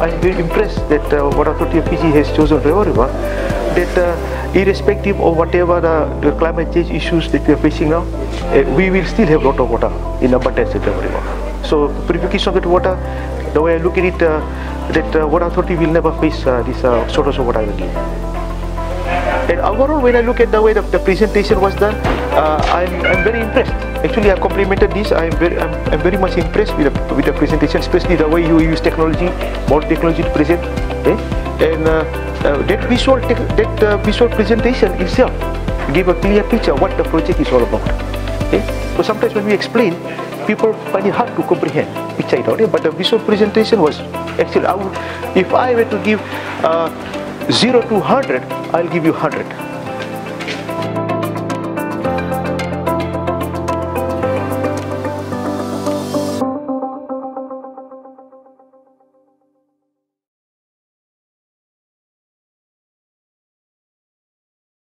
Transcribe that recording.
I'm very impressed that Water Authority of Fiji has chosen Rewa, that irrespective of whatever the climate change issues that we are facing now, we will still have a lot of water in abundance at Rewa. So purification of that water, the way I look at it, that Water Authority will never face this shortage of water again. And overall, when I look at the way the presentation was done, I'm very impressed. Actually, I complimented this. I'm very much impressed with the presentation, especially the way you use technology, more technology to present. Okay? And that visual presentation itself gave a clear picture of what the project is all about. Okay? So sometimes when we explain, people find it hard to comprehend, picture it out. But the visual presentation was actually, if I were to give 0 to 100, I'll give you 100.